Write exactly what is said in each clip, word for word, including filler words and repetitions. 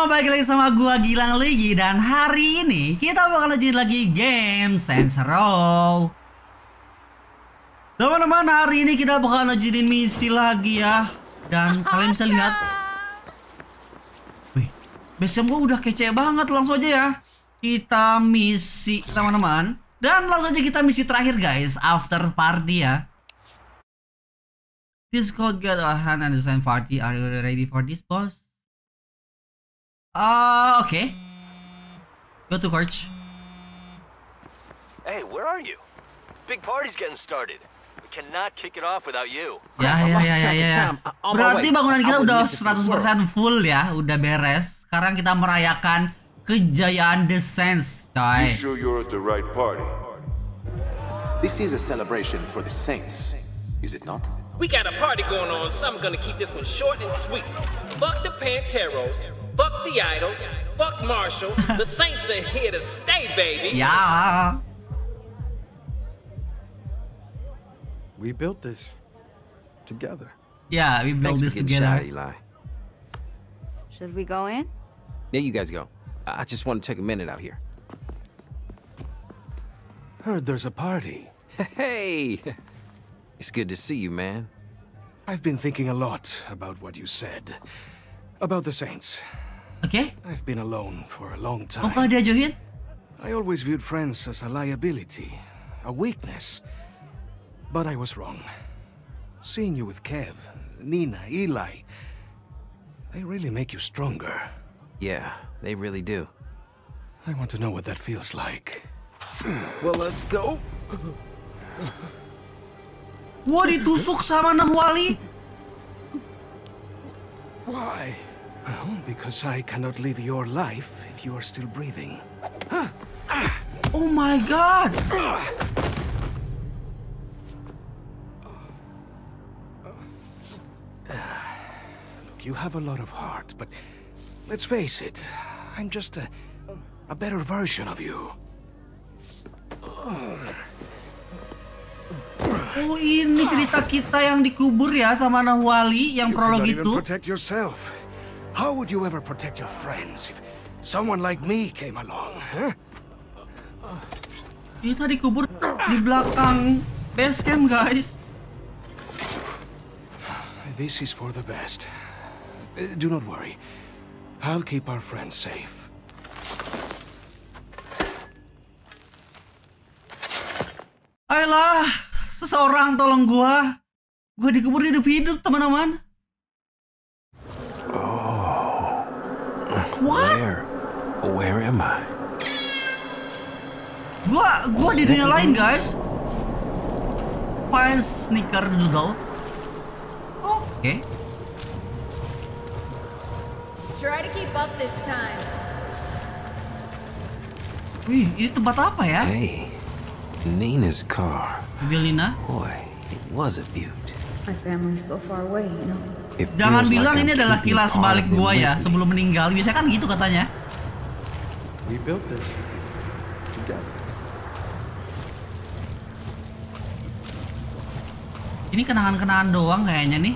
balik lagi sama gua Gilang lagi, dan hari ini kita bakal lanjut lagi game Saints Row. Teman-teman, hari ini kita bakal lanjutin misi lagi ya. Dan kalian bisa lihat, wih, basecamp gua udah kece banget. Langsung aja ya kita misi teman-teman. Dan langsung aja kita misi terakhir guys, after party ya. This code got a hand and design party. Are you ready for this, boss? Uh, okay. Go to Coach. Hey, where are you? Big party's getting started. We cannot kick it off without you. Ya, ya, ya, ya, ya. Berarti bangunan kita udah seratus persen full ya, udah beres. Sekarang kita merayakan kejayaan The Saints, coy. You sure you're at the right party? This is a celebration for the Saints, is it not? We got a party going on, so I'm gonna keep this one short and sweet. Fuck the Panteros, fuck the Idols, fuck Marshall. The Saints are here to stay, baby. Ya. We built this together. Yeah, we built this together. Eli. Should we go in? There you guys go. I just want to take a minute out here. Heard there's a party. Hey! It's good to see you, man. I've been thinking a lot about what you said. About the Saints. Okay. I've been alone for a long Oh, time. kau diajuin? I always viewed friends as a liability, a weakness. But I was wrong. Seeing you with Kev, Nina, Eli, they really make you stronger. Yeah, they really do. I want to know what that feels like. Well, let's go. Gua ditusuk sama Nahwali. Why? Well, because I cannot live your life if you are still breathing. Oh my god. Look, you have a lot of heart, but let's face it, I'm just a, a better version of you. Oh, ini cerita kita yang dikubur ya sama Nahwali yang You prolog cannot even itu. protect yourself. How would you ever protect your friends if someone like me came along, huh? Kita dikubur di belakang basecamp, guys. This is for the best. Uh, Do not worry. I'll keep our friends safe. Ayolah, seseorang tolong gua. Gua dikubur hidup-hidup, teman-teman. What? Where? Where am I? Gua gua di dunia lain, guys. Find sneaker doodle. Oke. Try to keep up this time. Wih, ini tempat apa ya? Hey, Nina's car. Mobil Nina. Boy, it was a beaut. My family's so far away, you know. It Jangan feels bilang like ini I'm adalah keeping kilas all balik of them gua ya with me. sebelum meninggal. Biasanya kan gitu katanya. We built this together. Ini kenangan-kenangan doang kayaknya nih.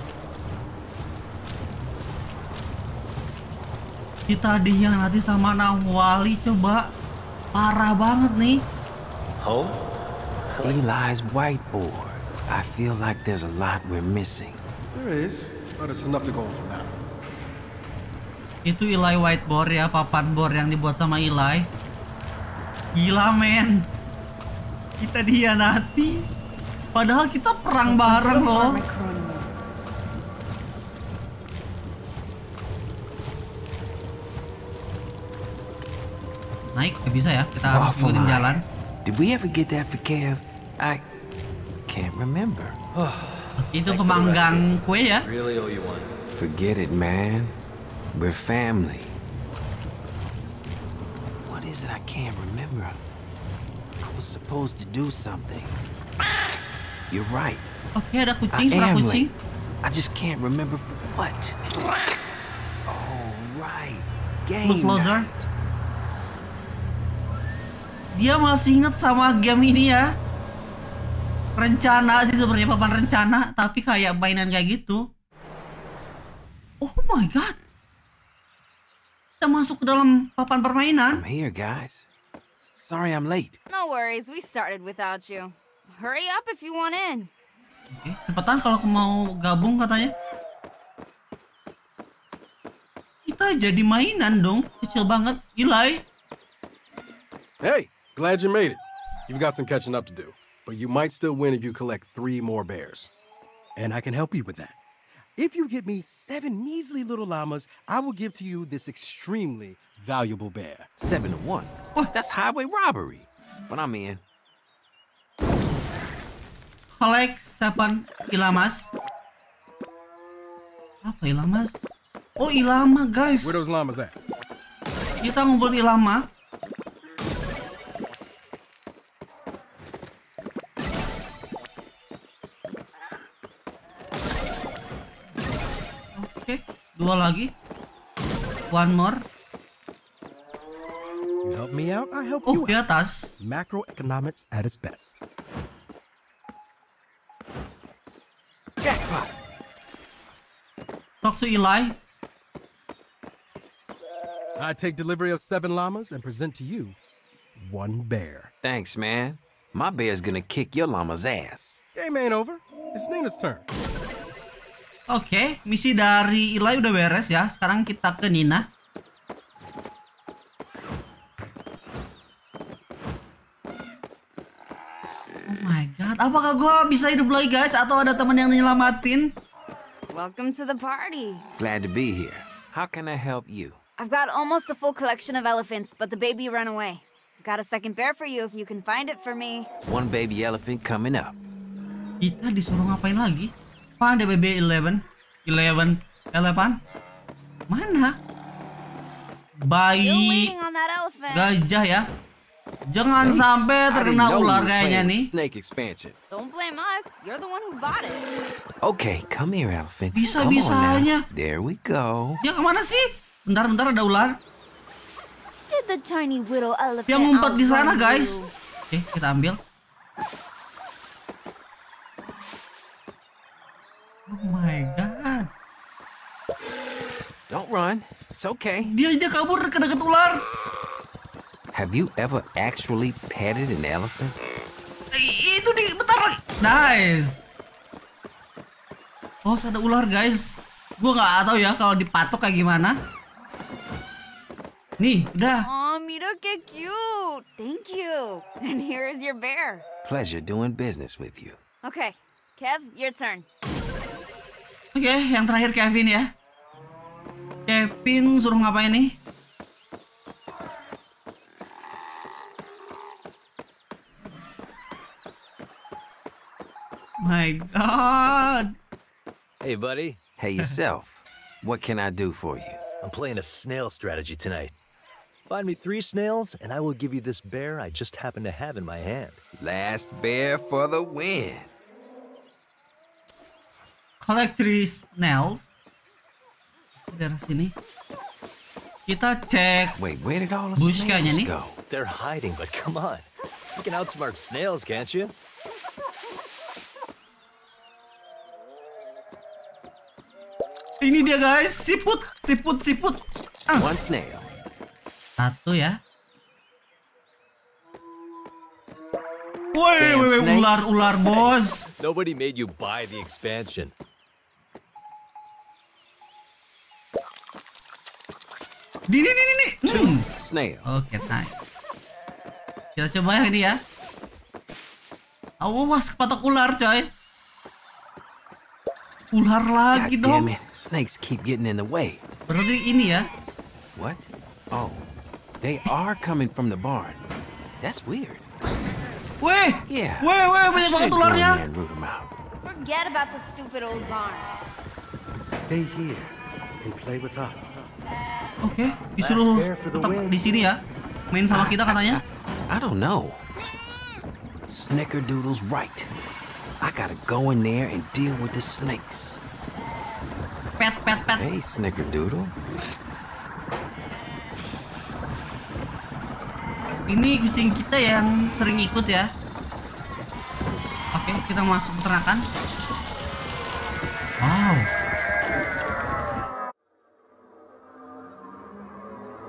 Kita dihianati sama Nahwali, coba. Parah banget nih. Home? Eli's whiteboard. I feel like there's a lot we're missing. There is, but it's enough to go on for now. Itu Eli whiteboard ya, papan board yang dibuat sama Eli. Gila men. Kita dihianati. Padahal kita perang bareng loh. My chrono. Naik gak bisa ya, kita harus Oh, ikutin my. jalan. Did we ever get that for Kev? I can't remember. Itu pemanggang kue ya. Really owe you one. Forget it, man. We're family. What is it? I can't remember. I was supposed to do something. You're right. Oke, ada I kucing, suara am kucing. late. I just can't remember for what. Oh, right. Game Look closer. night. Dia masih inget sama game ini ya. Rencana sih sebenarnya, papan rencana, tapi kayak mainan kayak gitu. Oh my god. Kita masuk ke dalam papan permainan. I'm here, guys. Sorry I'm late. No worries, we started without you. Hurry up if you want in. Oke, cepetan kalau aku mau gabung katanya. Kita jadi mainan dong, kecil banget. Eli. Hey, glad you made it. You've got some catching up to do, but you might still win if you collect three more bears. And I can help you with that. If you get me seven measly little llamas, I will give to you this extremely valuable bear. Seven to one. What? That's highway robbery. But I'm in. Collect seven ilamas. Apa ilamas? Oh, ilama, guys. Where those llamas at? Kita ngumpulin ilama. Oke, dua lagi. One more. You help me out, I help Oh, you di out. atas. Macroeconomics at its best. Jackpot. Talk to Eli. I take delivery of seven llamas and present to you one bear. Thanks, man. My bear's gonna kick your llama's ass. Game ain't over. It's Nina's turn. Oke, misi dari Eli udah beres ya. Sekarang kita ke Nina. Oh my god, apakah gue bisa hidup lagi guys? Atau ada teman yang nyelamatin? Welcome to the party. Glad to be here. How can I help you? I've got almost a full collection of elephants, but the baby ran away. Got a second bear for you if you can find it for me. One baby elephant coming up. Kita disuruh ngapain lagi? Apaan ada B B eleven? eleven? Eleven? Mana? Still Bayi waiting on that elephant. gajah ya. Jangan sampai terkena ular kayaknya nih. Snake expansion. Don't blame us. You're the one who bought it. Okay, come here, elephant. Bisa-bisanya. There we go. Ya kemana sih? Bentar-bentar ada ular. Did the tiny little elephant Yang ngumpet di sana outrun guys. you? Oke, kita ambil. Oh my god. Don't run. It's okay. Dia aja kabur ke dekat ular. Have you ever actually petted an elephant? I- Itu di bentar lagi. Nice. Oh, ada ular guys. Gua nggak tahu ya kalau dipatok kayak gimana. Nih, udah. Aw, mira que cute. Thank you. And here is your bear. Pleasure doing business with you. Okay, Kev, your turn. Oke, yang terakhir Kevin ya. Kevin suruh ngapain nih? My god. Hey, buddy. Hey, yourself. What can I do for you? I'm playing a snail strategy tonight. Find me three snails, and I will give you this bear I just happen to have in my hand. Last bear for the win. Collect three snails. Daerah sini. Kita cek Wait, where did all the bush kayaknya snails nih. go? They're hiding, but come on. You can outsmart snails, can't you? Ini dia guys, siput, siput, siput. Ah, One snail. satu ya. Woi, woi, woi, ular, ular bos. Nobody made you buy the expansion. Di, di, di, di, di. Hmm. Snail. Oke, nice. Kita coba yang ini ya. Awas, kepatok ular coy. Ular lagi God dong. damn it. Snakes keep getting in the way. Berarti ini ya. What? Oh, they are coming from the barn. That's weird. Weh, Yeah. weh, weh, banyak banget Should go in ularnya. there and root 'em out. Forget about the stupid old barn. Stay here and play with us. Oke, disuruh tetap di sini ya. Main sama kita katanya. I don't know. Snickerdoodle's right. I gotta go in there and deal with the snakes. Pet, pet, pet. Hey, Snickerdoodle. Ini kucing kita yang sering ikut ya. Oke, kita masuk peternakan. Wow.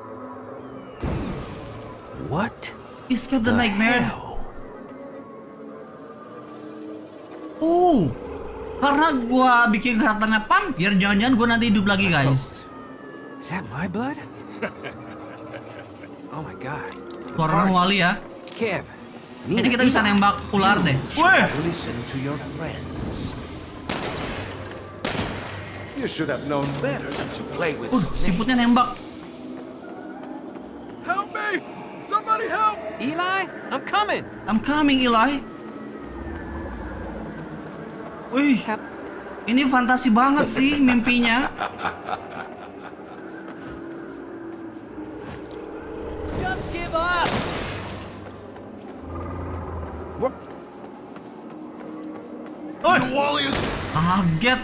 What? Escape the The nightmare. hell? Oh, karena gua bikin karakternya vampir, jangan-jangan gua nanti hidup lagi, guys. Is that my blood? Oh my god. Suara Wali ya. Kev. Jadi kita bisa nembak ular deh. Wih. Listen to your friends. You should have known better than to play with Uh, siputnya nembak. Help me! Somebody help! Eli, I'm coming. I'm coming, Eli. Wih, ini fantasi banget sih mimpinya. Just give up. Oh, kaget.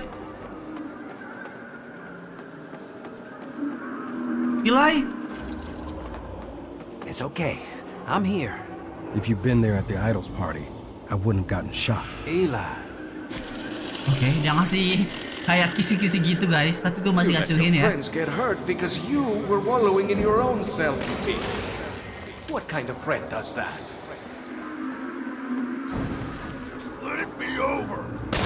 Eli, It's okay. I'm here. If you'd been there at the Idols party, I wouldn't have gotten shot. Eli. Oke, dia ngasih kayak kisi-kisi gitu guys, tapi gue masih kasihin ya. friends get hurt because you were wallowing in your own self-pity. What kind of friend does that? Let it be over.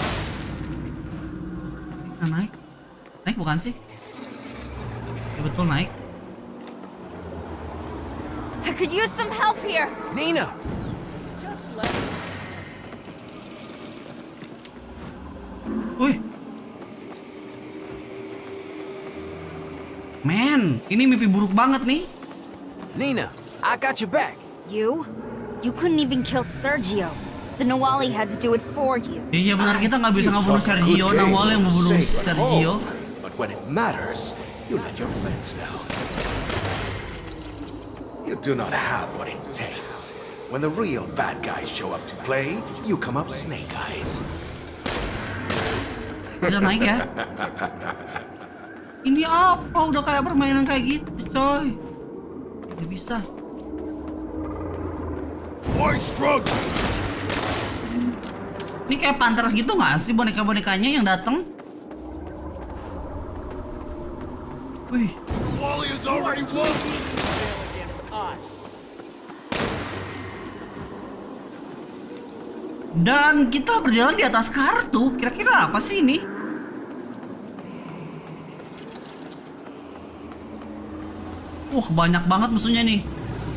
Nah, naik, naik bukan sih? Ya, betul naik. I could use some help here. Nina. Just let Wih. Men, ini mimpi buruk banget nih. Nina, I got your back. You? You couldn't even kill Sergio. The Nawali had to do it for you. Iya benar, kita nggak bisa ngebunuh Sergio. Nawal yang membunuh Sergio. But when it matters, you let your friends down. You do not have what it takes. When the real bad guys show up to play, you come up snake eyes. Udah naik ya. Ini apa? Udah kayak permainan kayak gitu, coy. Gak bisa. Ini kayak panter gitu nggak sih boneka-bonekanya yang datang? Wih. Dan kita berjalan di atas kartu. Kira-kira apa sih ini? Wah, banyak banget musuhnya nih.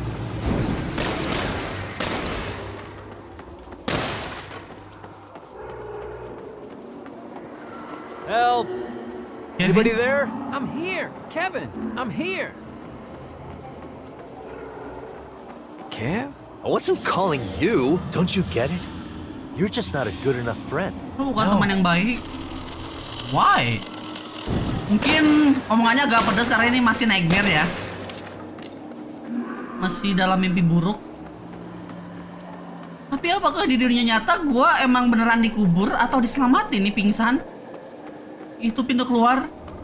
Help. Kevin? Anybody there? I'm here. Kevin, I'm here. Kev? I wasn't calling you. Don't you get it? You're just not a good enough friend. Lu bukan teman yang baik. Why? Mungkin omongannya agak pedas karena ini masih nightmare ya. Masih dalam mimpi buruk. Tapi apakah di dunia nyata gua emang beneran dikubur atau diselamatin nih pingsan? Itu pintu keluar.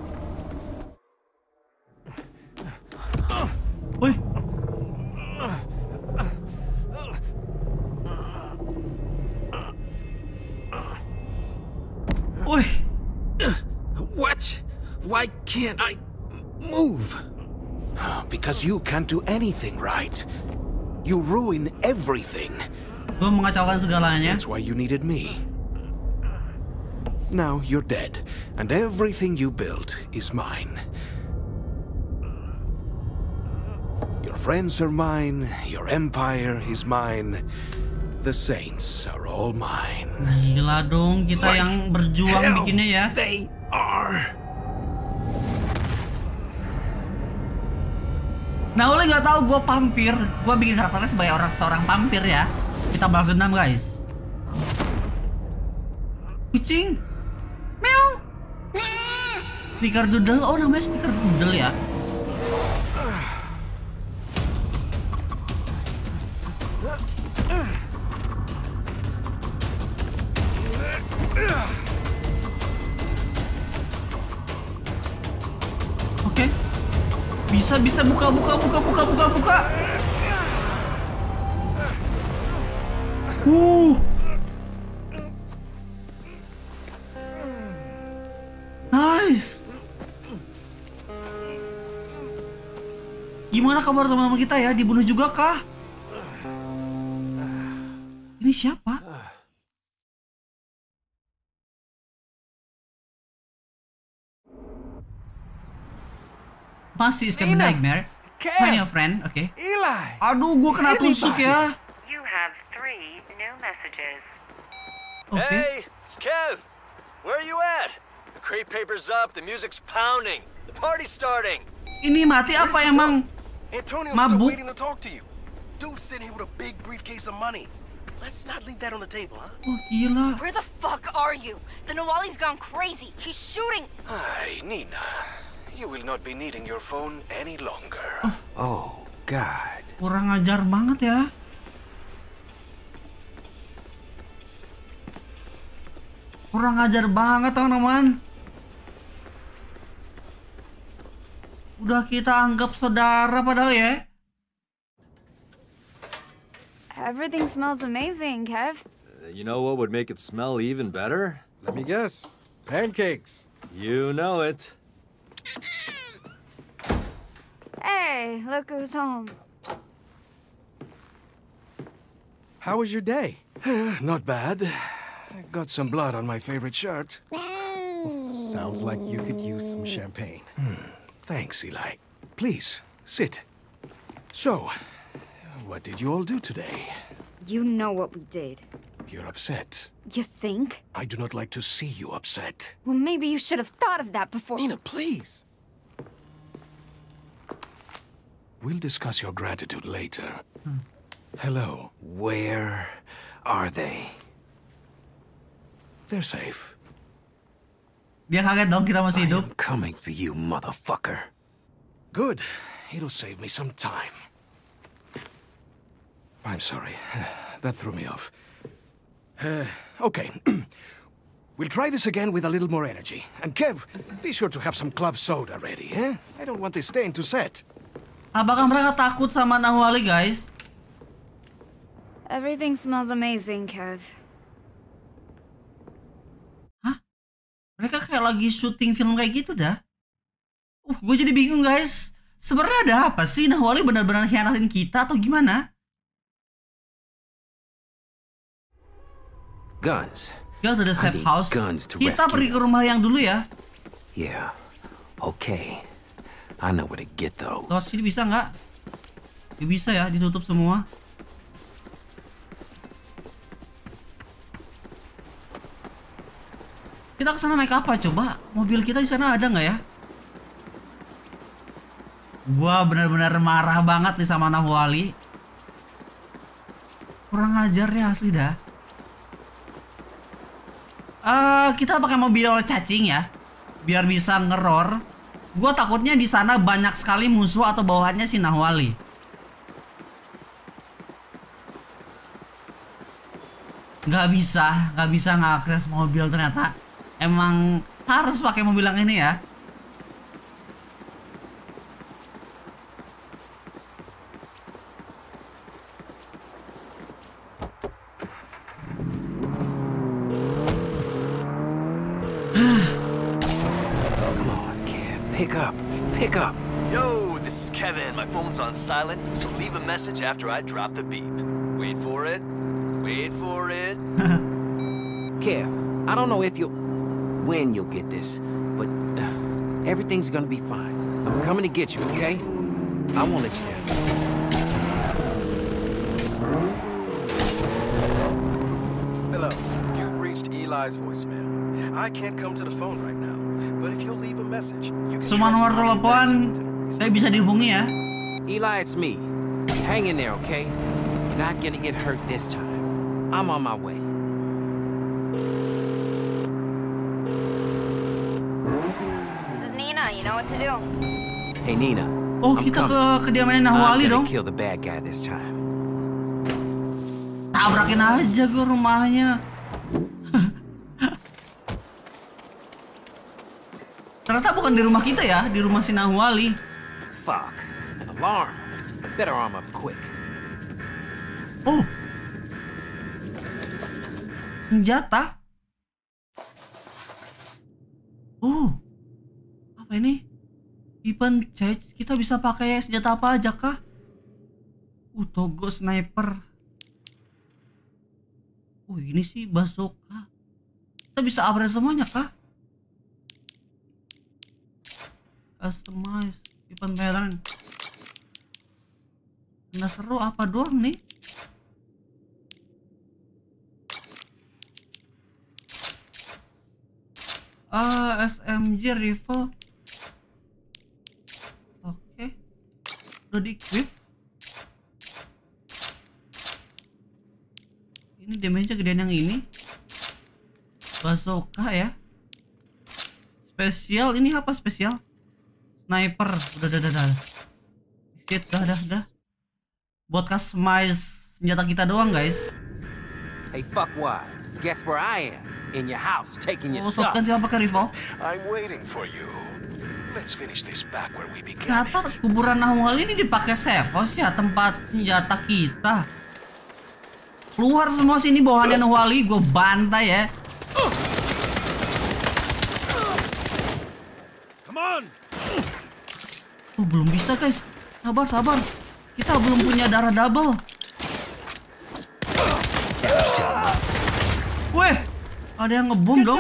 Wih. Wih. What? Why can't I move? Because you can't do anything right. You ruin everything. Gue mengacaukan segalanya. That's why you needed me. Now you're dead, and everything you built is mine. Your friends are mine, your empire is mine, the saints are all mine. Gila dong, kita Like yang berjuang hell bikinnya ya. They are. Nah, oleh nggak tahu gue vampir, gue bikin karakternya sebagai orang seorang vampir ya. Kita balas dendam guys. Kucing, meow. Stiker doodle, oh namanya stiker doodle ya. Oke. Bisa bisa buka buka buka buka buka buka. Uh. Nice. Gimana kabar teman-teman kita ya? Dibunuh juga kah? Ini siapa? Masih is coming nightmare. Find your friend, oke. Okay. Eli! Aduh, gue kena tusuk ya. You have three new messages. Okay. Hey, it's Kev. Where are you at? The crate paper's up, the music's pounding, the party's starting. Ini mati apa emang? Antonio's Mabuk? still waiting to talk to you. Dude's sitting here with a big briefcase of money. Let's not leave that on the table, huh? Oh, gila. Where the fuck are you? The Nawali's gone crazy. He's shooting. Hi, Nina. You will not be needing your phone any longer. Oh, God. Kurang ajar banget ya. Kurang ajar banget teman-teman. Udah kita anggap saudara padahal ya. Everything smells amazing, Kev. Uh, you know what would make it smell even better? Let me guess. Pancakes. You know it. Hey, look who's home. How was your day? Not bad. I got some blood on my favorite shirt. Sounds like you could use some champagne. Hmm. Thanks, Eli. Please, sit. So, what did you all do today? You know what we did. You're upset. You think? I do not like to see you upset. Well, maybe you should have thought of that before. Nina, please. We'll discuss your gratitude later. Hmm. Hello. Where are they? They're safe. Dia kaget dong kita masih hidup. I'm coming for you, motherfucker. Good. It'll save me some time. I'm sorry. That threw me off. Uh, okay. We'll try this again with a little more energy. And Kev, be sure to have some club soda ready, eh? I don't want this stain to set. Apakah mereka takut sama Nawali, guys? Everything smells amazing, Kev. Hah? Mereka kayak lagi syuting film kayak gitu dah. Uh, gue jadi bingung, guys. Sebenarnya ada apa sih? Nawali benar-benar hianatin kita atau gimana? Guns. Go to the safe house. Guns to Kita pergi ke rumah yang dulu ya. Yeah. Okay. I know where to get those. Lewat sini bisa nggak? Nggak bisa ya, ditutup semua. Kita ke sana naik apa coba? Mobil kita di sana ada nggak ya? Gua benar-benar marah banget nih sama Nawali. Kurang ajar ya asli dah. Uh, kita pakai mobil cacing ya, biar bisa ngeror. Gue takutnya di sana banyak sekali musuh atau bawahannya si Nawali. Gak bisa, gak bisa ngakses mobil ternyata. Emang harus pakai mobil yang ini ya. Pick up. Pick up. Yo, this is Kevin. My phone's on silent, so leave a message after I drop the beep. Wait for it. Wait for it. Kev, I don't know if you'll... when you'll get this, but uh, everything's gonna be fine. I'm coming to get you, okay? I won't let you down. Hello. You've reached Eli's voicemail. I can't come to the phone right now, but if you'll leave a message, you can... Semua nomor telepon saya bisa dihubungi ya. Eli, it's me. Hang in there, okay? You're not gonna get hurt this time. I'm on my way. This is Nina. You know what to do. Hey, Nina. Oh, I'm kita coming. ke kediamannya Nawali I'm dong. gonna kill the bad guy this time. Tabrakin aja ke rumahnya. Ternyata bukan di rumah kita ya, di rumah si Nawali. Fuck. An alarm. Better arm up quick. Oh. Senjata. Oh. Apa ini? Weapon charge. Kita bisa pakai senjata apa aja kah? Uh, Togo sniper. Uh, ini sih bazooka. Kita bisa upgrade semuanya kah? Customize weapon pattern. Nggak seru apa doang nih? Ah, S M G rifle. Oke. Udah di-equip. Ini damage-nya gedean yang ini. Bazooka ya. Spesial, ini apa spesial? Sniper. Udah, udah, udah, udah. Exit, dah, dah, dah. Buat customize senjata kita doang, guys. Hey, fuck what? Guess where I am? In your house, taking your Oh, stuff. ganti apa pakai rifle? I'm waiting for you. Let's finish this back where we began. Ternyata kuburan Nahual ini dipakai Sevos ya, tempat senjata kita. Keluar semua sini bawahannya Nahuali, gue bantai ya. Come on. Oh, belum bisa guys. Sabar, sabar. Kita belum punya darah double. Weh, ada yang ngebom dong.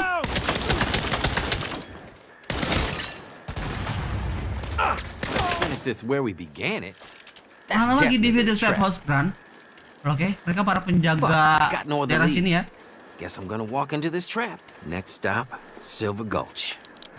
Finish this where we began it. Mana lagi di video safe house Grand? Oke, mereka para penjaga daerah sini ya. Guess I'm gonna walk into this trap. Next stop, Silver Gulch.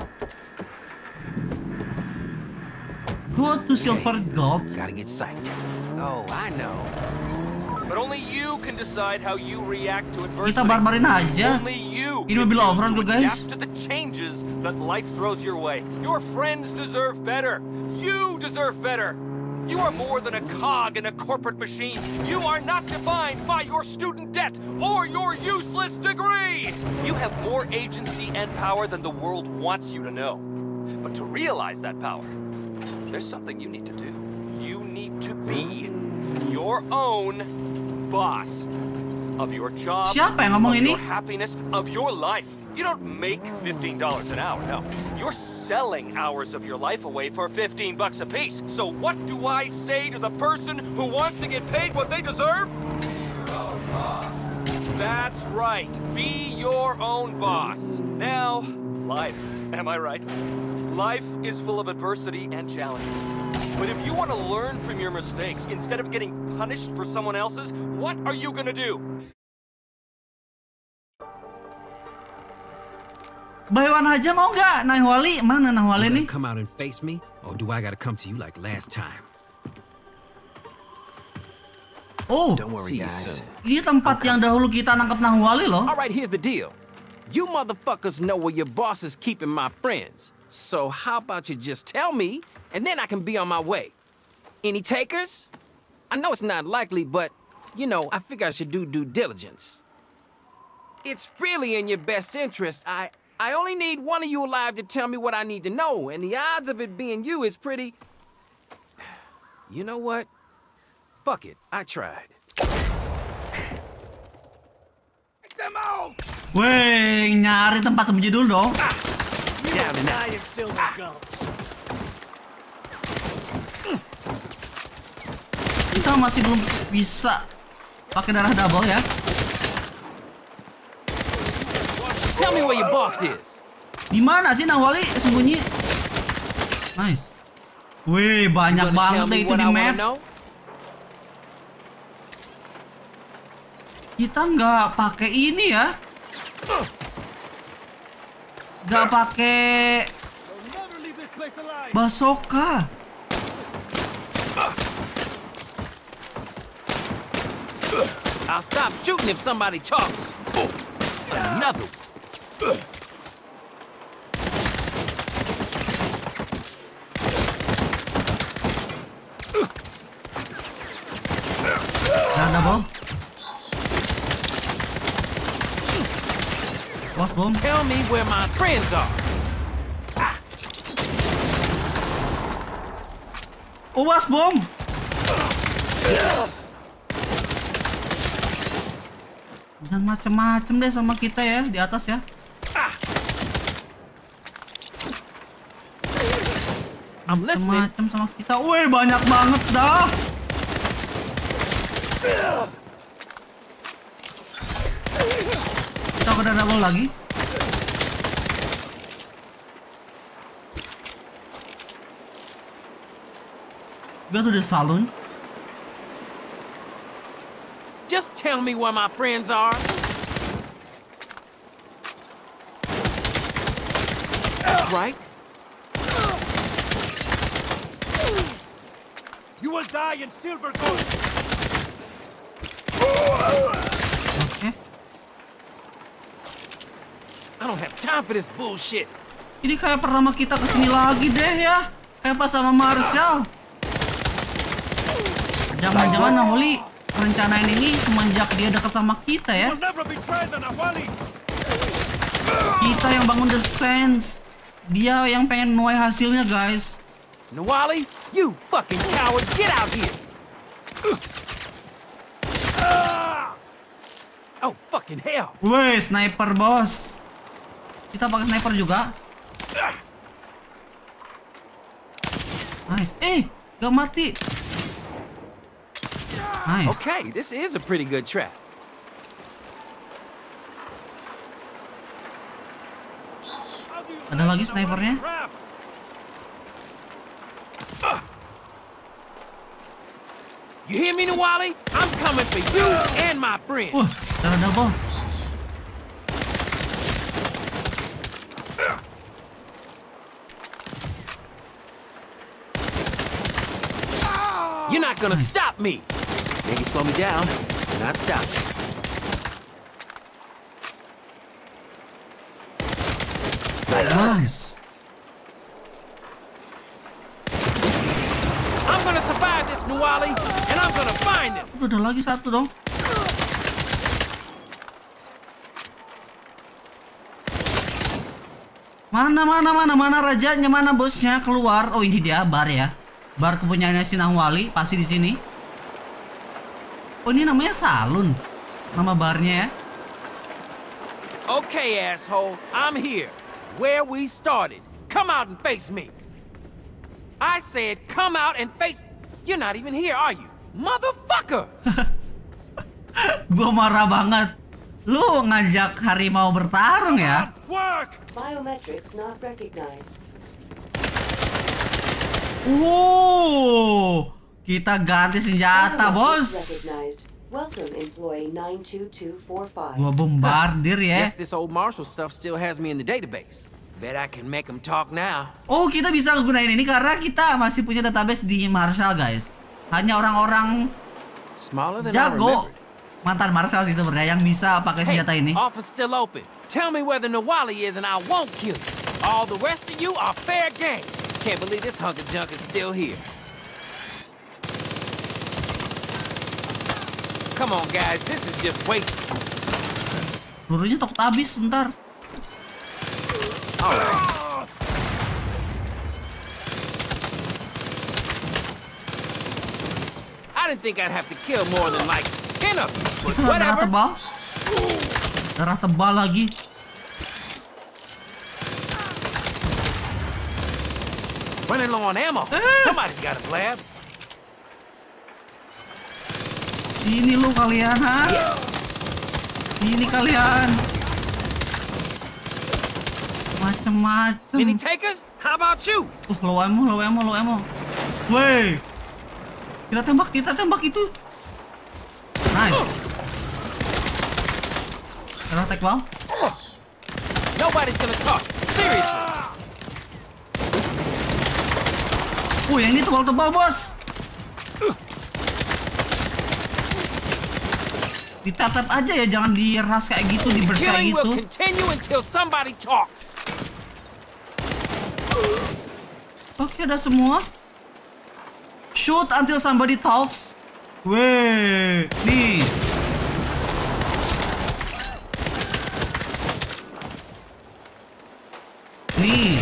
Go to Silver Gulch. Gotta get psyched. Oh, I know. But only you can decide how you react to adversity. Kita barbarin aja. Only you Ini mobil off-road can guys. adapt to the changes that life throws your way. Your friends deserve better. You deserve better. You are more than a cog in a corporate machine. You are not defined by your student debt or your useless degree. You have more agency and power than the world wants you to know. But to realize that power, there's something you need to do. You need to be your own boss of your job, Siapa yang ngomong of ini? your happiness, of your life. You don't make fifteen dollars an hour, no. You're selling hours of your life away for fifteen bucks a piece. So what do I say to the person who wants to get paid what they deserve? That's right. Be your own boss. Now, life, am I right? Life is full of adversity and challenges. But if you want to learn from your mistakes instead of getting punished for someone else's, what are you gonna do? Baywan aja mau nggak? Nahuali mana Nahuali nih? Come out and face me, or do I gotta come to you like last time? Oh, Don't worry, guys. Ini tempat yang dahulu kita nangkap Nahuali loh. All right, here's the deal. You motherfuckers know where your boss is keeping my friends. So how about you just tell me, and then I can be on my way. Any takers? I know it's not likely, but, you know, I figure I should do due diligence. It's really in your best interest. I, I only need one of you alive to tell me what I need to know, and the odds of it being you is pretty... You know what? Fuck it, I tried. Weh, nyari tempat sembunyi dulu dong. Kita masih belum bisa pakai darah double ya. Tell me where your boss is. Di mana sih Nahuali sembunyi? Nice. Wih, banyak banget deh itu di map. Kita nggak pakai ini ya. Nggak pakai bazooka. I'll stop shooting if somebody talks. Another. Nah, double. Was bom. Tell me where my friends are. Oh, was bom. Jangan macem-macem deh sama kita ya di atas ya. I'm listening. Macem sama kita. Wih, banyak banget dah. Apakah ada double lagi? Go to the saloon. Just tell me where my friends are. That's right. You will die in silver gold. Oke. I don't have time for this bullshit. Ini kayak pertama kita kesini lagi deh ya. Kayak pas sama Marshall. Jangan-jangan Nawali rencanain ini semenjak dia dekat sama kita ya. Kita yang bangun The Saints. Dia yang pengen nuai hasilnya, guys. Nawali, you fucking coward, get out here! Oh, fucking hell! Wih, sniper, bos. Kita pakai sniper juga. Nice. Eh, gak mati. Nice. Okay, this is a pretty good trap. Ada lagi snipernya? You hear me, Nawali? I'm coming for you and my friends. Wah, ada double. You're not gonna stop me. Maybe slow me down, not stop me. Nice. I'm gonna survive this, Nawali, and I'm gonna find him. Udah ada lagi satu dong. Mana mana mana mana rajanya, mana bosnya keluar. Oh, ini dia bar ya. Bar kepunyaannya si Nawali pasti di sini. Oh, ini namanya salon. Nama barnya ya. Okay, asshole, I'm here. Where we started. Come out and face me. I said come out and face... You're not even here, are you? Motherfucker! Gua marah banget. Lu ngajak harimau bertarung ya? Work! Biometrics not recognized. Wow, kita ganti senjata, bos. Welcome, employee nine two two four five. Gua bombardir ya. Guess this old Marshall stuff still has me in the database. Bet I can make them talk now. Oh, kita bisa gunain ini karena kita masih punya database di Marshall, guys. Hanya orang-orang jago, mantan Marshall sih sebenarnya yang bisa pakai senjata ini. Office still open. Tell me where the Nawali is and I won't kill you. All the rest of you are fair game. Can't believe this hunk of junk is still here. Come on, guys, this is just wasted. Pelurunya takut habis, bentar. All right. I didn't think I'd have to kill more than like ten of you, but Itu darah whatever. tebal. Darah tebal lagi. Running low on ammo. Somebody's got a blab. Sini lu kalian, ha? Yes. Sini kalian. Macem-macem. Any takers? How about you? Uh, low ammo, low ammo, low ammo. Wey. Kita tembak, kita tembak itu. Nice. Darah tekbal. Nobody's gonna talk. Seriously. Uh, yang ini tebal-tebal, bos. Ditatap aja ya, jangan diras kayak gitu, dibersih kayak Killing will gitu. continue until somebody talks. Oke, ada semua. Shoot until somebody talks. Weh, nih. Nih.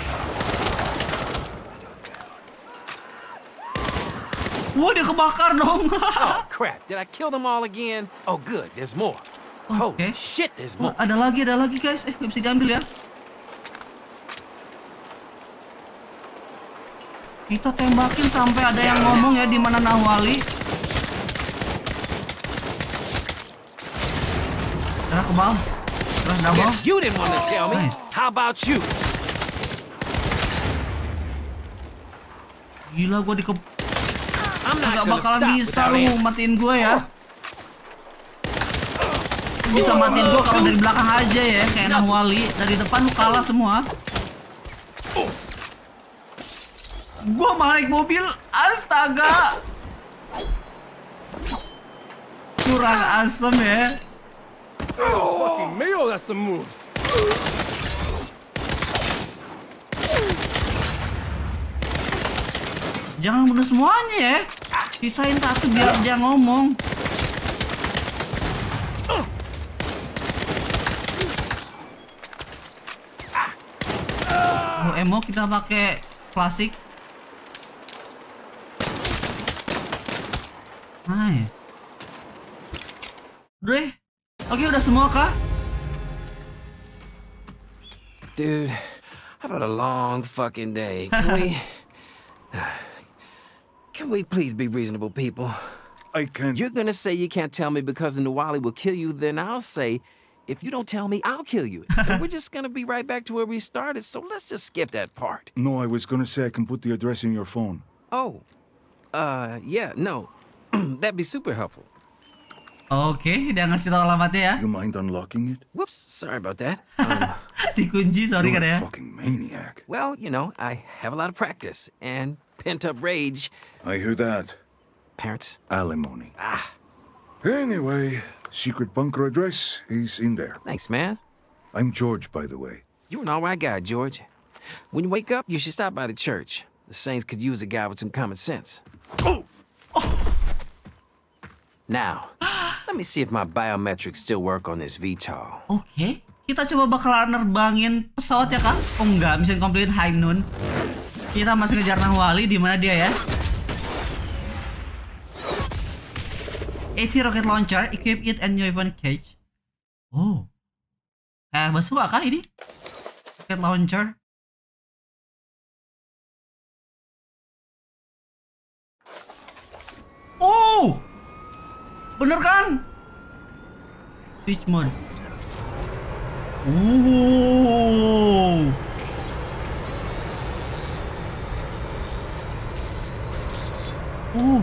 Wah, dia kebakar dong. Oh crap! Did I kill them all again? Oh good, there's more. Oke. Holy shit, there's Wah, more. ada lagi, ada lagi guys. Eh, nggak bisa diambil ya. Kita tembakin sampai ada yang ngomong ya di mana Nawali. Darah kebal. Darah Udah double. Guess you didn't want to tell me. Nice. How about you? Gila gue di I'm not Gak gonna bakalan stop bisa without lu answering. matiin gue ya. Lu bisa matiin gue kalau dari belakang aja ya, kayak Nang Wali. Dari depan lu kalah semua. Gue malah naik mobil, astaga. Kurang asem ya. Oh, fucking Mayo, that's some moves. Jangan bunuh semuanya ya. Sisain satu biar dia ngomong. Oh, emo kita pakai klasik. Nice. Udah deh. Oke, udah semua kah? Dude, I've had a long fucking day. Can we... Can we please be reasonable people? I can't... You're gonna say you can't tell me because the Nawali will kill you, then I'll say, if you don't tell me, I'll kill you. And we're just gonna be right back to where we started, so let's just skip that part. No, I was gonna say I can put the address in your phone. Oh. Uh, yeah, no. That'd be super helpful. Oke, dia ngasih tau alamatnya ya. You mind unlocking it? Whoops, sorry about that. Um, Dikunci, sorry You're kan ya. a fucking maniac. well, you know, I have a lot of practice and pent-up rage. I hear that. Parents? Alimony. Ah. Anyway, secret bunker address is in there. Thanks, man. I'm George, by the way. You're an all right guy, George. When you wake up, you should stop by the church. The Saints could use a guy with some common sense. Oh! Now, let me see if my biometrics still work on this V TOL. Oke, kita coba bakalan nerbangin pesawat ya kak? Oh enggak, mission complete high noon. Kita masih ngejar Nang Wali, di mana dia ya? AT rocket launcher, equip it and your weapon cage. Oh, eh bazooka kah ini? Rocket launcher. Oh, bener kan? Switch mode. Wow. Uh.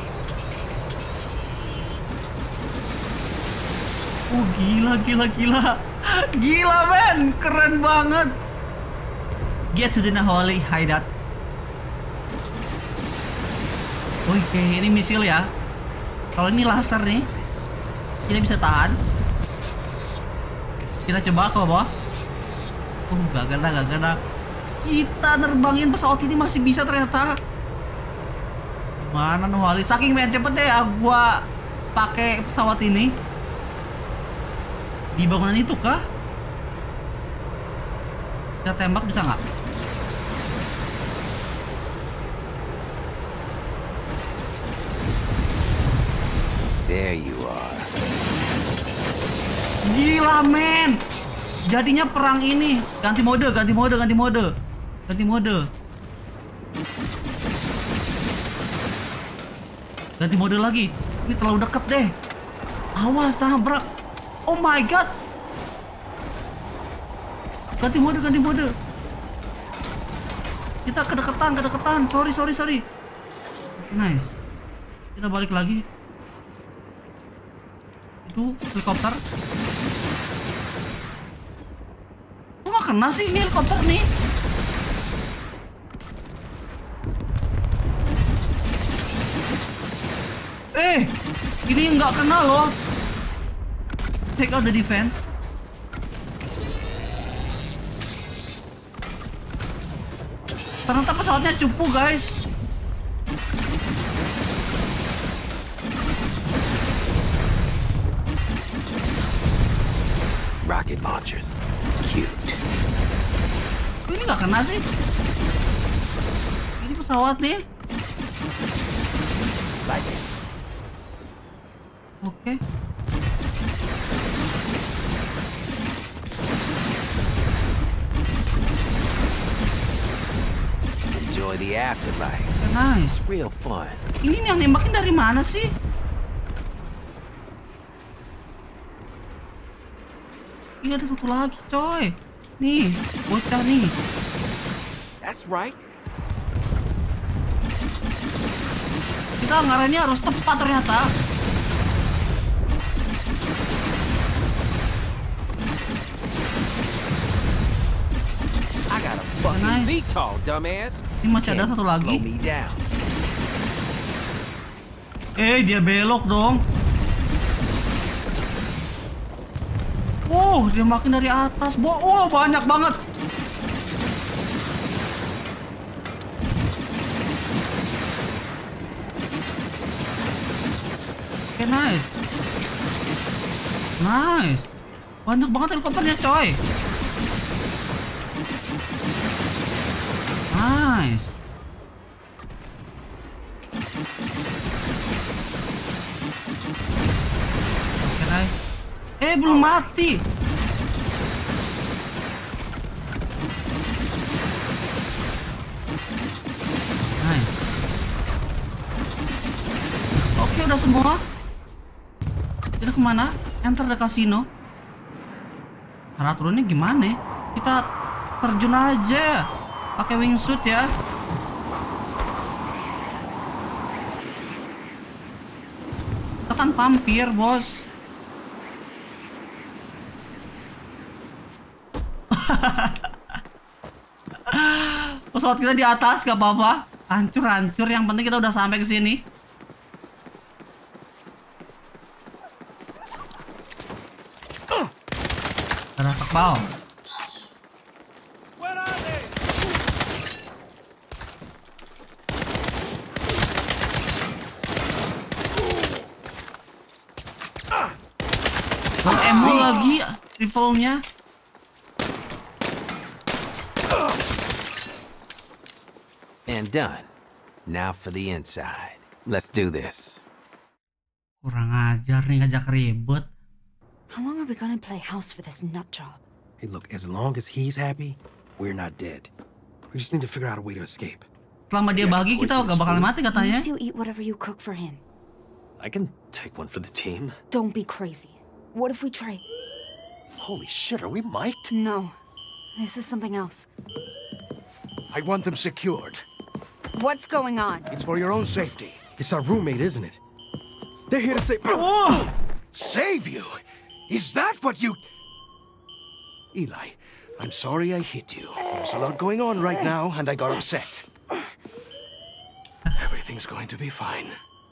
Oh gila gila gila. Gila men, keren banget. Get to the Nahwali hideout. Oke, ini misil ya. Kalau ini laser nih, kita bisa tahan. Kita coba ke bawah. Uh, gak kena, gak kena. Kita nerbangin pesawat ini masih bisa ternyata. Mana Nahwali? Saking main cepet deh ya, gua pakai pesawat ini. Di bangunan itu kah? Kita tembak bisa nggak? There you are. Gila men. Jadinya perang ini. Ganti mode, ganti mode, ganti mode. Ganti mode. Ganti mode lagi. Ini terlalu deket deh. Awas tabrak. Oh my god. Ganti mode, ganti mode. Kita kedeketan, kedeketan. Sorry, sorry, sorry. Nice. Kita balik lagi. Itu helikopter. Kok gak kena sih ini helikopter nih? Eh, ini nggak kena loh. Check out the defense. Ternyata pesawatnya cupu guys. Rocket launchers. Cute. Ini nggak kena sih. Ini pesawat nih. Like it. Oke. Enjoy the afterlife. Nice. Real fun. Ini yang nembakin dari mana sih? Ini ada satu lagi, coy. Nih, bocah nih. That's right. Kita ngarahnya harus tepat ternyata. I got a fucking Nice. V TOL, dumbass. Ini masih ada satu lagi. Slow me down. Eh, dia belok dong. Uh, dia makin dari atas. Bo, oh, banyak banget. Oke, okay, nice. Nice. Banyak banget helikopternya, coy. Nice. Oke, nice. Eh, belum mati. Nice. Oke, udah semua. Kita kemana? Enter the casino. Cara turunnya gimana? Kita terjun aja. Pakai wingsuit ya. Kita kan vampir, bos. Pesawat kita di atas gak apa-apa. Hancur-hancur, yang penting kita udah sampai ke sini. Ada takbal. Bang emo lagi rifle-nya. And done. Now for the inside. Let's do this. Kurang ajar nih ngajak ribut. How long are we gonna play house for this nut job? Hey, look, as long as he's happy, we're not dead. We just need to figure out a way to escape. Selama dia bahagia kita gak bakal mati katanya. Makes you eat whatever you cook for him. I can take one for the team. Don't be crazy. What if we trade? Holy shit, are we mic'd? No. This is something else. I want them secured. What's going on? It's for your own safety. It's our roommate, isn't it? They're here to save. Oh! Save you? Is that what you... Eli, I'm sorry I hit you. There's a lot going on right now, and I got upset. Everything's going to be fine.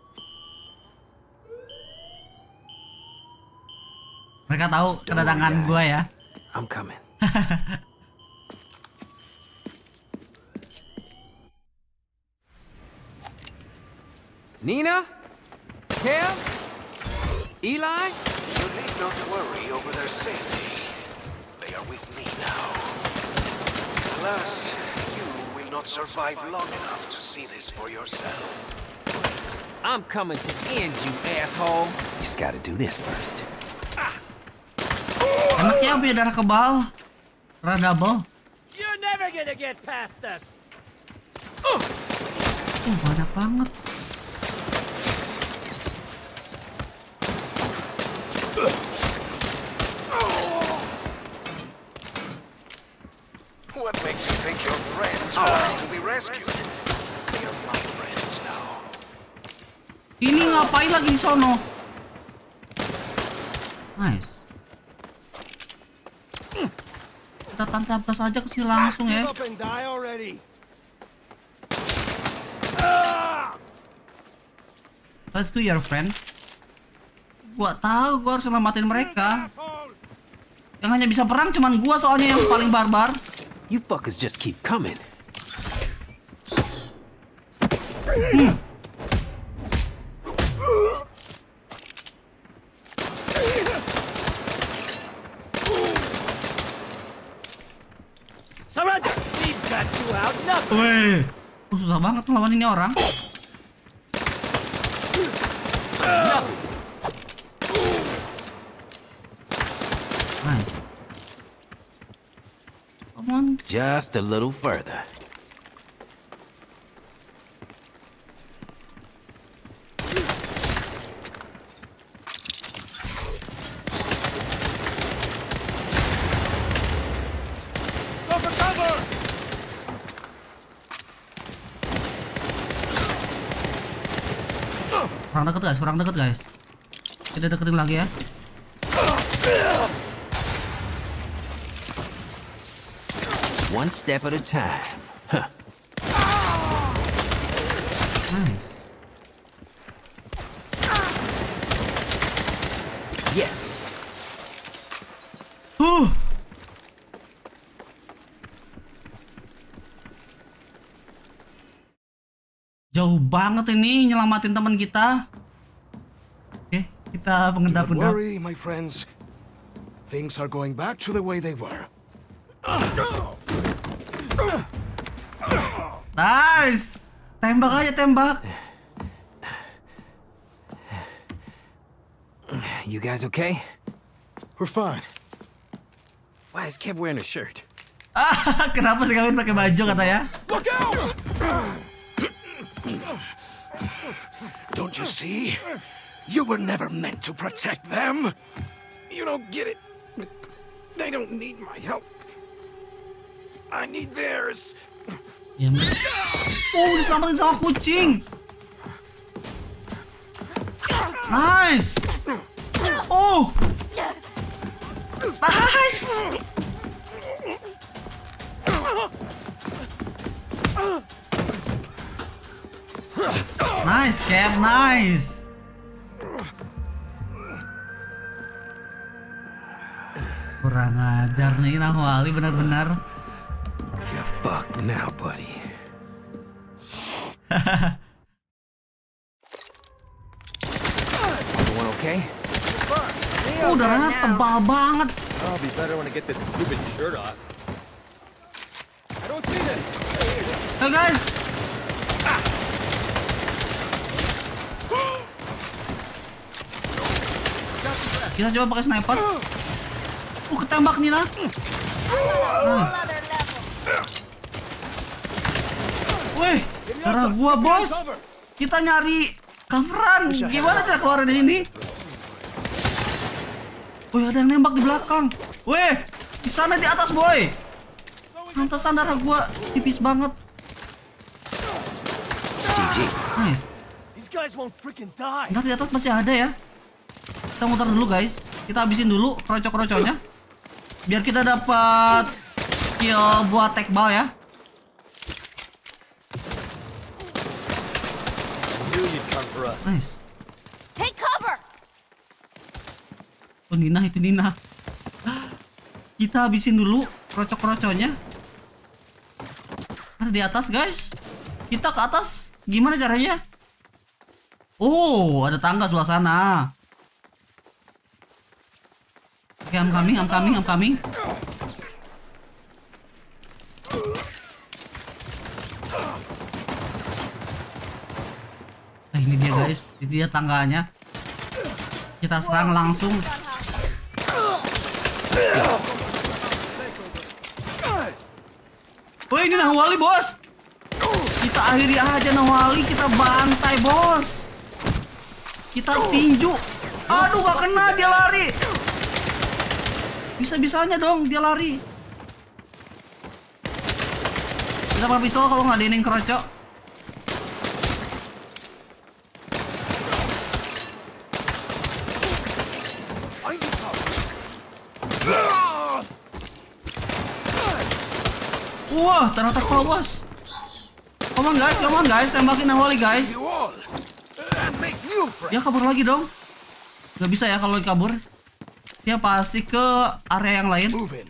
Mereka tahu kedatangan gua ya. I'm coming. Nina? Cam? Eli? You need not worry over their safety. They are with me now. Alas, you will not survive long enough to see this for yourself. I'm coming to end you, asshole. Just gotta do this first. Enaknya punya darah kebal. Darah double. You're never gonna get past us. Uh, banyak banget. What makes you think your friends want to be rescued? They are my friends now. Ini ngapain lagi di sono? Nice. Kita tancap saja ke sini langsung ya. Let's go your friend. Gua tahu gua harus selamatin mereka. Yang hanya bisa perang cuman gua soalnya yang paling barbar. You fuckers just keep coming. Hmm. Surrender! We've got you out nothing. Weh, oh, susah banget ngelawan ini orang. Nice. Come on. Just a little further. Kurang deket guys, kurang deket guys. Kita deketin lagi ya. One step at a time. Huh. Nice. Yes. Uh. Jauh banget ini nyelamatin teman kita. Oke, kita Do not pengendap-endap. worry, my friends. Things are going back to the way they were. Nice. Tembak aja, tembak. You guys okay? We're fine. Why is Kev wearing a shirt? Ah, kenapa sih kalian pakai baju katanya? Look out! Don't you see? You were never meant to protect them. You don't get it. They don't need my help. I need theirs. Ya, oh, diselamatin sama kucing. Nice. Oh. Nice. Nice, Kev, nice. Kurang ajar nih Nahwali benar-benar. You're fucked now, buddy. Everyone okay? Oh, darahnya tebal banget. I'll be better when I get this stupid shirt off. I don't see this. Hey guys. Kita coba pakai sniper. Uh, ketembak nih lah. Nah. Wih, darah gua bos. Kita nyari coveran. Gimana cara keluar dari sini? Wih, ada yang nembak di belakang. Wih, di sana di atas boy. Pantesan darah gua tipis banget. Nice. Ntar di atas masih ada ya. Kita muter dulu guys. Kita habisin dulu krocok-kroconya. Biar kita dapat skill buat tech ball ya. Nice. Take cover. Oh, Nina itu Nina. Kita habisin dulu krocok-kroconya. Ada di atas guys. Kita ke atas. Gimana caranya? Oh, ada tangga sebelah sana. Oke, I'm coming, I'm coming, I'm coming. Nah, ini dia guys, ini dia tangganya. Kita serang langsung. Oh, ini Nahwali bos. Kita akhiri aja Nahwali, kita bantai bos. Kita tinju. Aduh, gak kena, dia lari. Bisa-bisanya dong dia lari. Kita pakai pistol kalau nggak dening kerocok. Wah, ternyata bos. Come on guys, come on guys, tembakin Nahwali guys. Dia kabur lagi dong. Gak bisa ya kalau kabur. Dia pasti ke area yang lain.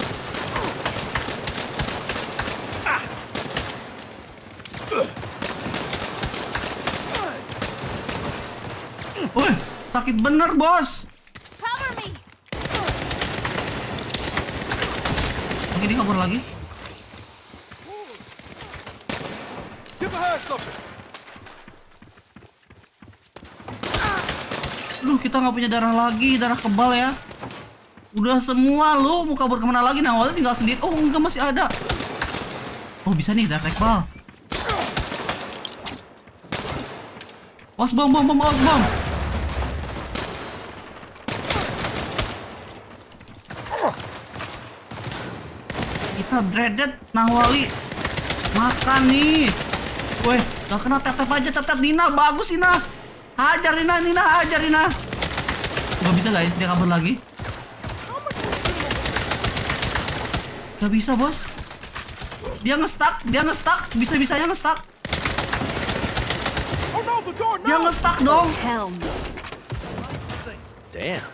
Wih, sakit bener bos. Oke, dia kabur lagi. Duh, kita nggak punya darah lagi, darah kebal ya. Udah semua lu mau kabur kemana lagi? Nah, awalnya tinggal sendiri. Oh enggak, masih ada. Oh bisa nih, darah kebal. Os bom, bom, bom, os bom. Kita dreaded Nahwali. Makan nih. Weh, gak kena tap-tap aja, tap-tap Nina. Bagus Nina. Hajar Nina, Nina, hajar Nina. Gak bisa guys, dia kabur lagi. Gak bisa bos. Dia nge-stuck, dia nge-stuck, bisa-bisanya nge-stuck. Dia nge-stuck dong. Damn.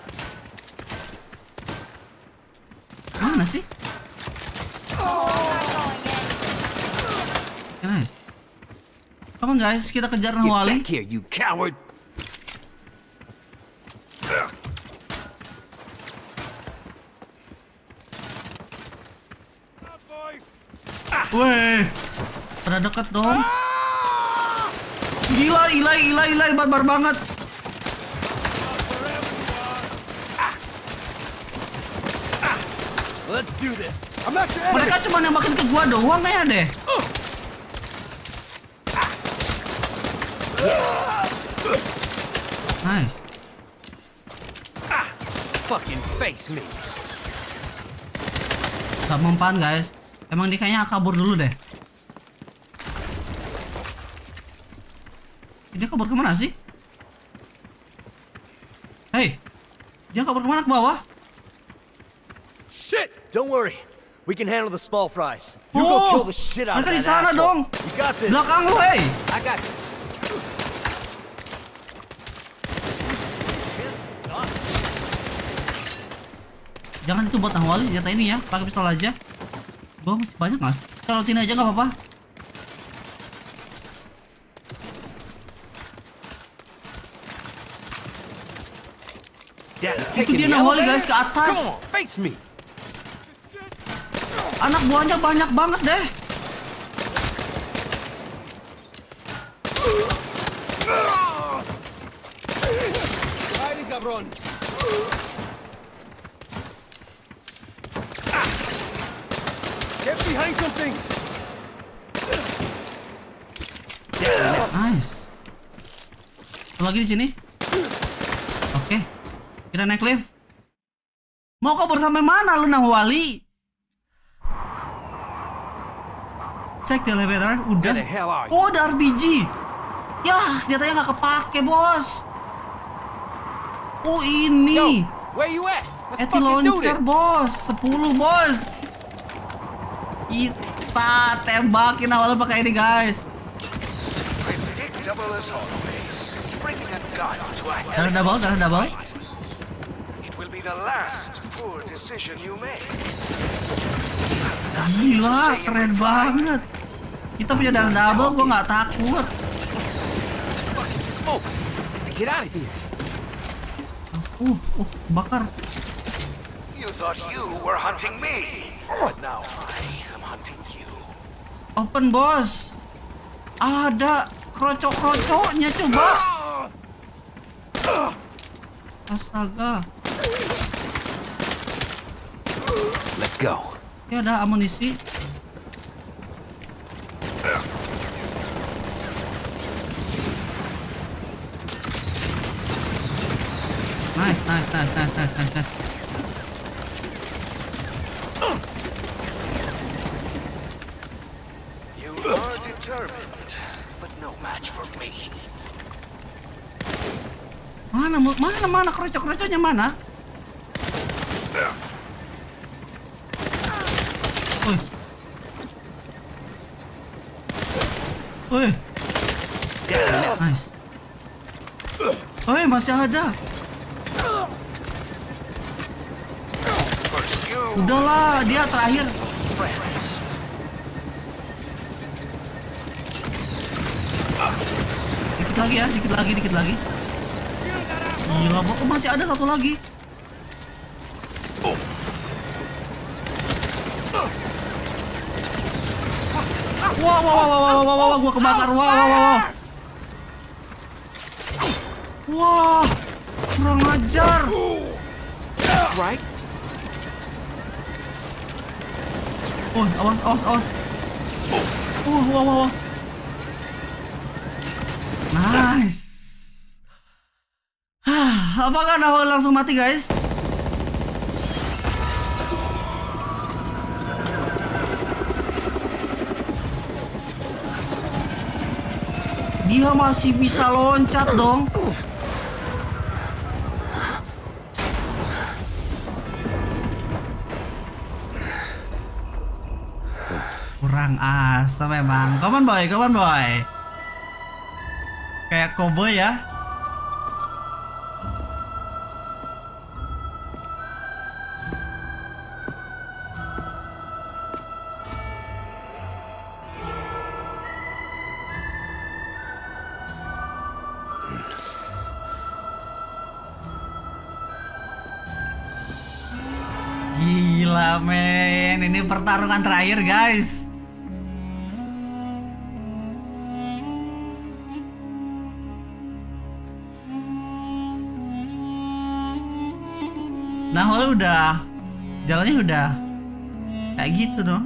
Mana sih? Nice. Come on guys, kita kejar Nahwali. Get back here, you coward. Weh, pada deket dong. Gila, Ilai, Ilai, Ilai, barbar banget. Let's do this. I'm not your enemy. Mereka cuma nembakin ke gua doang ya deh. Nice. Fucking face me. Gak mempan guys. Emang dia kayaknya kabur dulu deh. Dia kabur kemana sih? Hey, dia kabur kemana, ke bawah? Shit! Don't worry. We can handle the small fries. You Oh, go kill the shit out of mereka di that sana asshole. dong. You got this. Belakang lu, hey. I got this. Jangan itu buat Nahwali senjata ini ya, pakai pistol aja. Gua masih banyak mas. Kalau sini aja nggak apa-apa. Itu dia Nahwali guys ke atas. Face me. Anak buahnya banyak banget deh. Ay, cabrón. Get behind something. Nice. Satu lagi di sini. Oke. Kita naik lift. Mau kabur sampai mana lu Nahwali? Cek di elevator, udah. Where the hell are you? Oh, ada R P G. Ya, senjatanya nggak kepake, bos. Oh, ini. Yo, where you at? Let's Eti fucking do launcher, this. bos. sepuluh, bos. Kita tembakin awalnya pakai ini, guys. Predictable as always. Bringing a gun to a Darah double, darah double. It will be the last poor decision you make. Gila, keren banget. Kita punya darah double, gua nggak takut. Smoke. Get out of here. Uh, uh, bakar. You thought you were hunting me, but now I am hunting you. Open, bos. Ada krocok-krocoknya, coba. Astaga. Let's go. Ya ada amunisi. Nice, nice, nice, nice, nice, nice, nice. You are determined, but no match for me. Mana, mana, mana krocok-krocoknya mana? Woi. Woi. Nice. Woi, masih ada. Udahlah, dia terakhir. Dikit lagi ya, dikit lagi, dikit lagi. Gila, kok masih ada satu lagi. Wah, wah, wah, wah, wah, wah, wah, gua kebakar. Wah, wah, wah, wah. Wah, kurang ajar. Right. Oh, awas, awas, awas. Wah, wah, wah, wah. Nice. Apakah Nahwali langsung mati, guys? Dia masih bisa loncat dong. Kurang asam memang. Come on boy, come on boy. Kayak cowboy ya. Gila men, ini pertarungan terakhir guys. Nah, kalau udah jalannya udah kayak gitu dong.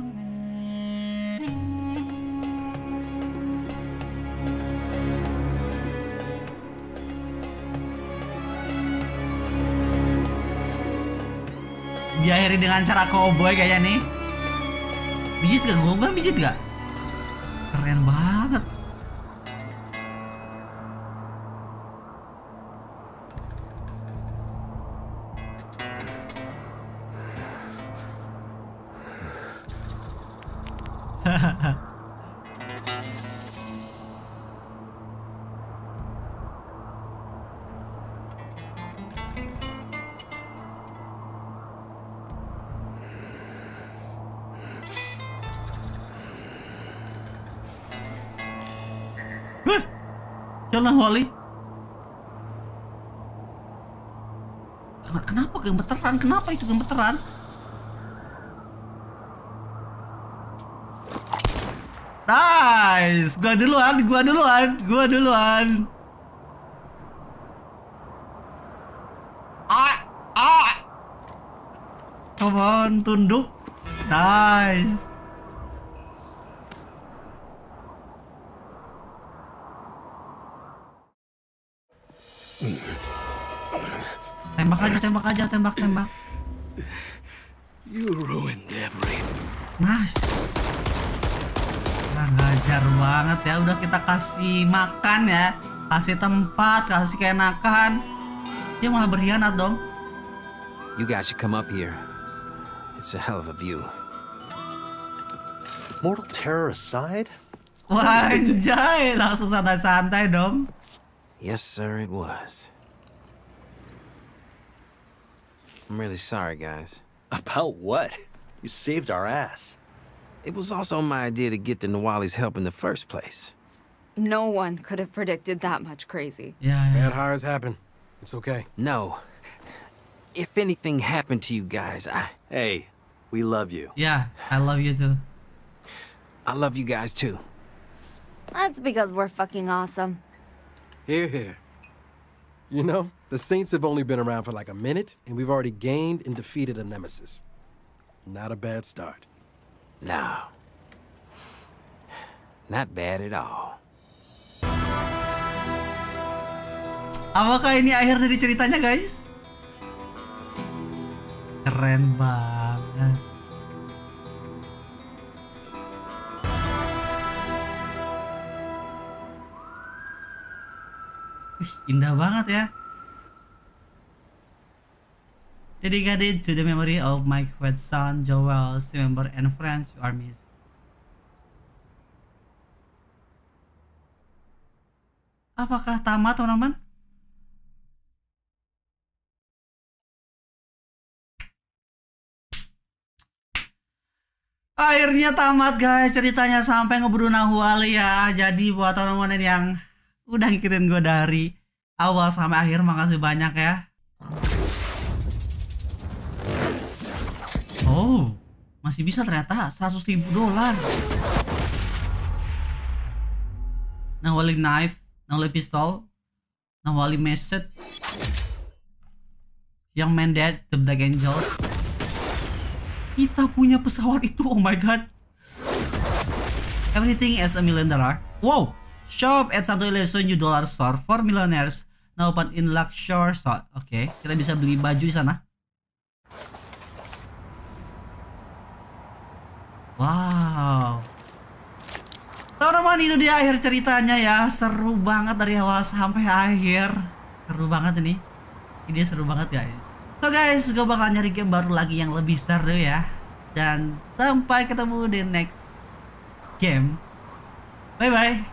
Diakhiri dengan cara cowboy kayaknya nih. Pijit gak? Gue kan pijit gak? Keren banget. Hahaha. Jalan Wally. Kenapa gemeteran? Kenapa itu gemeteran? Nice, gua duluan, gua duluan, gua duluan. Ah, ah. Come on, tunduk. Nice. Tembak aja, tembak aja, tembak, tembak. You ruined everything. Nice. Nah, ngajar banget ya. Udah kita kasih makan ya, kasih tempat, kasih keenakan. Dia malah berkhianat dong. You guys should come up here. It's a hell of a view. Mortal terror aside? Wah, anjay, langsung santai-santai dong. Yes, sir, it was. I'm really sorry, guys. About what? You saved our ass. It was also my idea to get the Nawali's help in the first place. No one could have predicted that much crazy. Yeah, yeah. Bad hires happen. It's okay. No. If anything happened to you guys, I... Hey, we love you. Yeah, I love you too. I love you guys too. That's because we're fucking awesome. Here, here. You know, the Saints have only been around for like a minute, and we've already gained and defeated a nemesis. Not a bad start. No. Not bad at all. Apakah ini akhir dari ceritanya, guys? Keren banget. Wih, indah banget ya. Dedicated to the memory of my quet son, Joel, member and friends you are missed. Apakah tamat, teman-teman? Akhirnya tamat guys ceritanya sampai ngeburu Nahwali ya. Jadi buat teman-teman yang udah ngikutin gue dari awal sampai akhir, makasih banyak ya. Oh, masih bisa ternyata seratus ribu dolar. Nahwali knife, Nahwali pistol, Nahwali message, Young Man Dead, The Black Angel. Kita punya pesawat itu, oh my god. Everything is a million dollar. Wow, shop at Santo Ileso New Dollar Store for millionaires. Now open in Luxor Store. Oke, okay, kita bisa beli baju di sana. Wow. Teman-teman, itu dia akhir ceritanya ya. Seru banget dari awal sampai akhir. Seru banget ini. Ini seru banget guys. So guys, gue bakal nyari game baru lagi yang lebih seru ya. Dan sampai ketemu di next game. Bye bye.